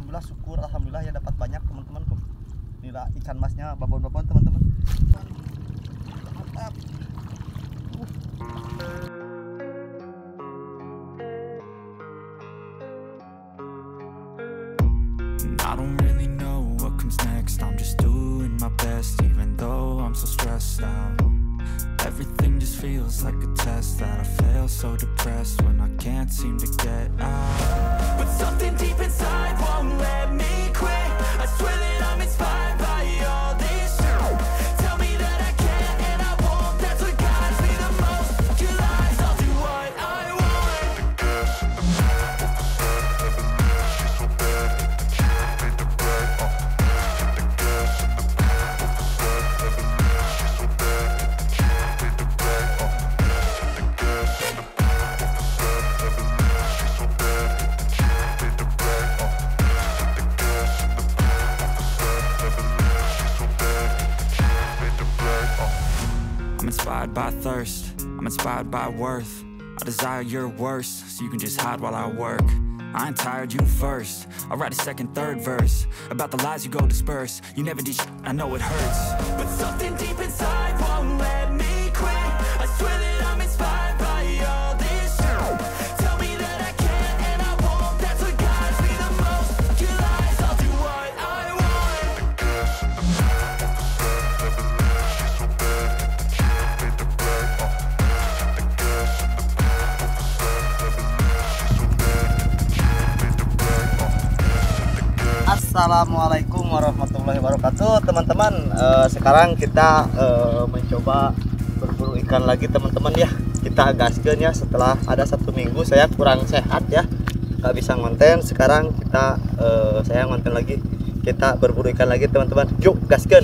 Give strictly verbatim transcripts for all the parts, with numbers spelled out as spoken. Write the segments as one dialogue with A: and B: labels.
A: alhamdulillah, syukur alhamdulillah ya dapat banyak teman-temanku. Inilah ikan masnya babon-babon teman-teman. Mantap. Uh.
B: I don't really know what comes next. I'm just doing my best, even though I'm so stressed out. Everything just feels like a test that I fail, so depressed when I can't seem to get out. But something deep inside won't let me quit. I swear that I'm inspired by all this shit. Tell me that I can and I won't. That's what guides me the most. Your lies, I'll do what I want. I'm inspired by thirst, I'm inspired by worth. I desire your worst, so you can just hide while I work. I ain't tired, you first. I'll write a second, third verse about the lies you go disperse. You never did shit, I know it hurts. But something deep inside won't let me quit. I swear that I'm inspired by all this shit. Tell me that I can and I won't. That's what guides me the most. Your lies, I'll do what I want.
A: Assalamualaikum warahmatullahi wabarakatuh teman-teman. Uh, sekarang kita uh, mencoba berburu ikan lagi teman-teman ya. Kita gaskeun ya, setelah ada satu minggu saya kurang sehat ya, nggak bisa ngonten. Sekarang kita uh, saya ngonten lagi, kita berburu ikan lagi teman-teman. Yuk gaskeun.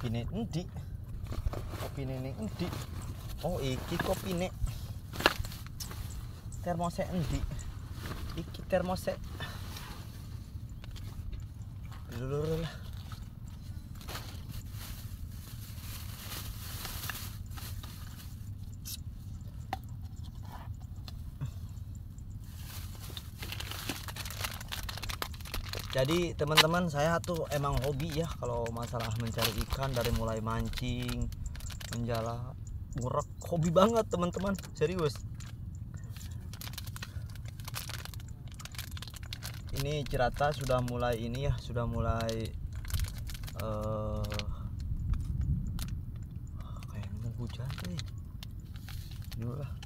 A: kopine endi? Kopine ning endi? Oh, iki kopine. Termose endi? Iki termose. Lulur lah. Jadi teman-teman, saya tuh emang hobi ya kalau masalah mencari ikan, dari mulai mancing, menjala, ngurek, hobi banget teman-teman, serius. Ini Cirata sudah mulai ini ya, sudah mulai uh, kayak mau hujan nih. Dulu lah.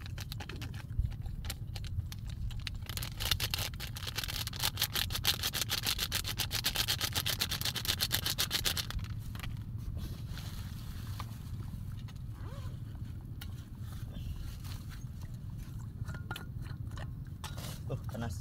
A: Uh, panas.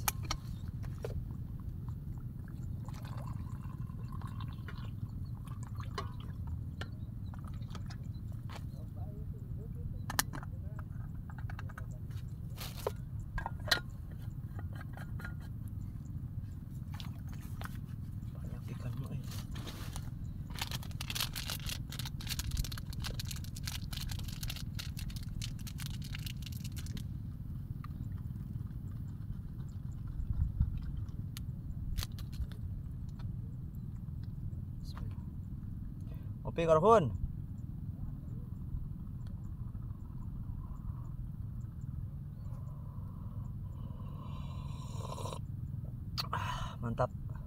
A: Banyak ikan mah. Opi karhun. Ah, mantap.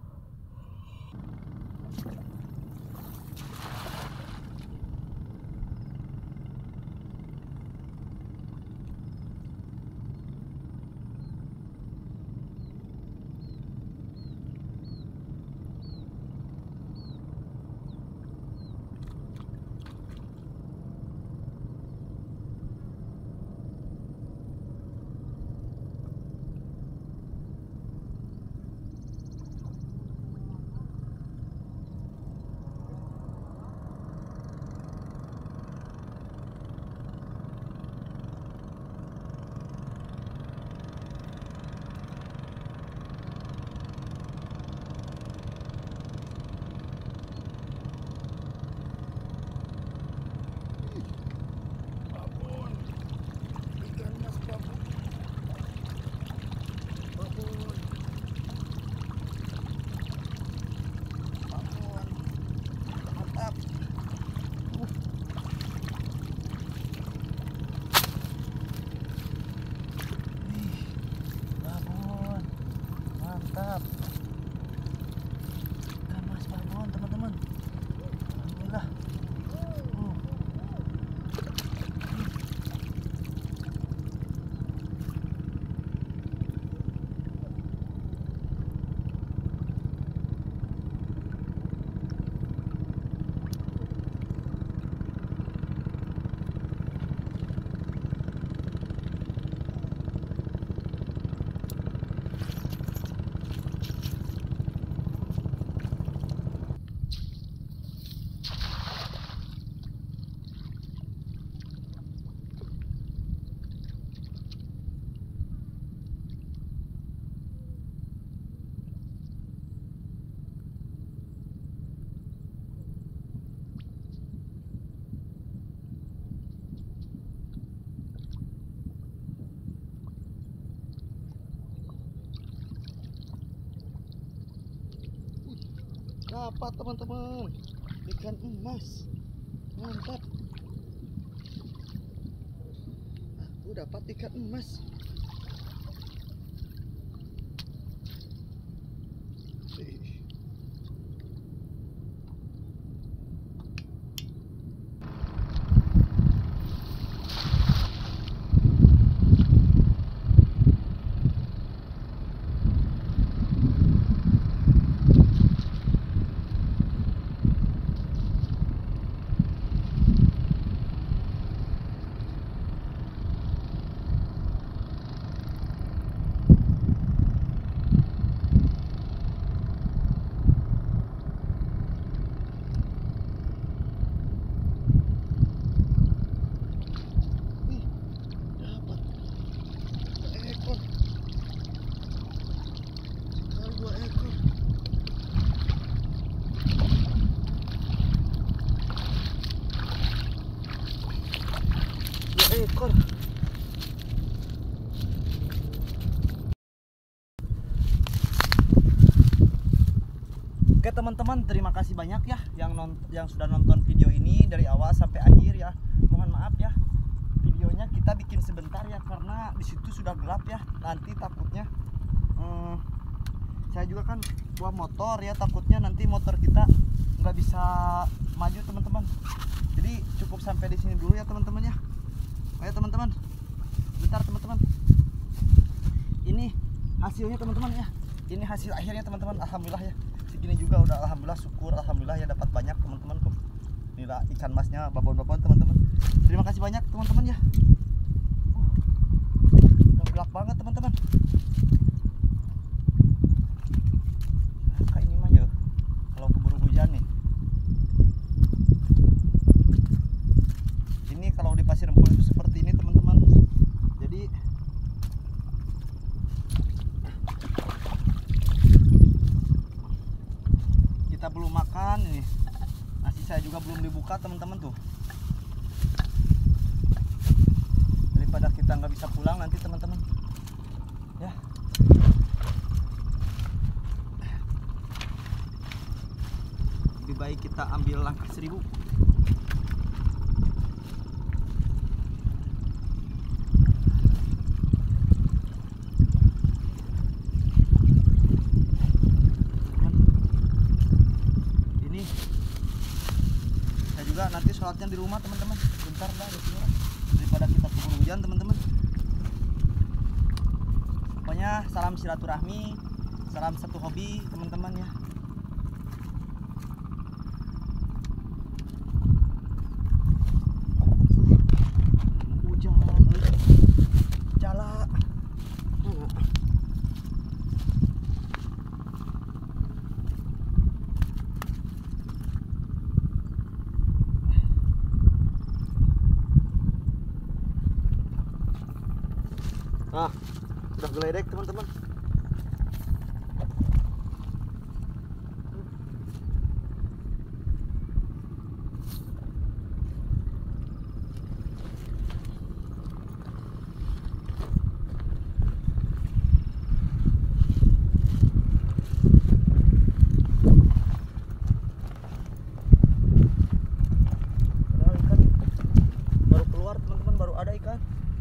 A: Mantap. Ikan mas babon teman-teman. Alhamdulillah. Uh. Dapat teman-teman, ikan emas, mantap. Aku dapat ikan emas. motor. Oke teman-teman, terima kasih banyak ya yang non yang sudah nonton video ini dari awal sampai akhir ya. Mohon maaf ya, videonya kita bikin sebentar ya karena di situ sudah gelap ya. Nanti takutnya hmm, saya juga kan bawa motor ya, takutnya nanti motor kita nggak bisa maju teman-teman. Jadi cukup sampai di sini dulu ya teman-teman ya. Ayo teman-teman, bentar teman-teman. Ini hasilnya teman-teman ya. Ini hasil akhirnya teman-teman. Alhamdulillah ya. Segini juga udah alhamdulillah, syukur alhamdulillah ya dapat banyak teman-teman. Inilah ikan masnya babon-babon teman-teman. Terima kasih banyak teman-teman ya. Uh, udah gelap banget teman-teman. Nah, kayak ini mah ya kalau keburu hujan nih. Ini kalau di Pasir Empul itu seperti ini teman-teman. Jadi kita belum makan ini, nasi saya juga belum dibuka teman-teman tuh. Daripada kita nggak bisa pulang nanti teman-teman ya. Lebih baik kita ambil langkah seribu. Juga nanti sholatnya di rumah teman-teman, bentar lah di sini daripada kita keburu hujan teman-teman. Pokoknya salam silaturahmi, salam satu hobi teman-teman ya. Hujan, jala. Nah, udah geledek teman-teman. Padahal ikan baru keluar teman-teman, baru ada ikan.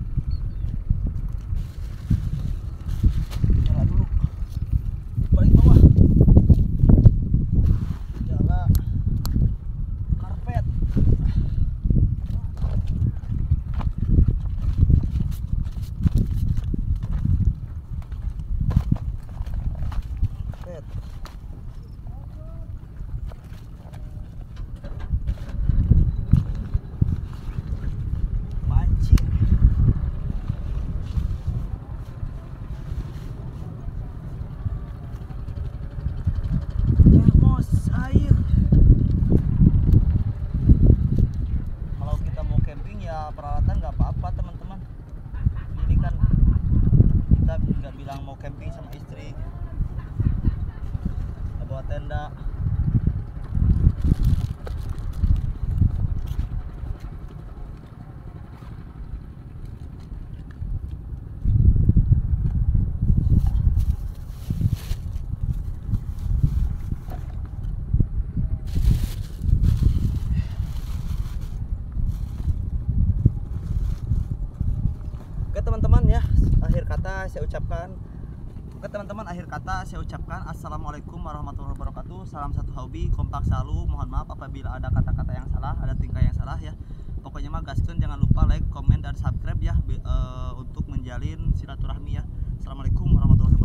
A: Peralatan nggak apa-apa teman-teman. Ini kan kita nggak bilang mau camping sama istri, nggak bawa tenda. Teman-teman ya, akhir kata saya ucapkan Oke teman-teman, akhir kata saya ucapkan assalamualaikum warahmatullahi wabarakatuh. Salam satu hobi, kompak selalu. Mohon maaf apabila ada kata-kata yang salah, ada tingkah yang salah ya. Pokoknya mah gaskeun, jangan lupa like, komen dan subscribe ya, uh, untuk menjalin silaturahmi ya. Assalamualaikum warahmatullahi wabarakatuh.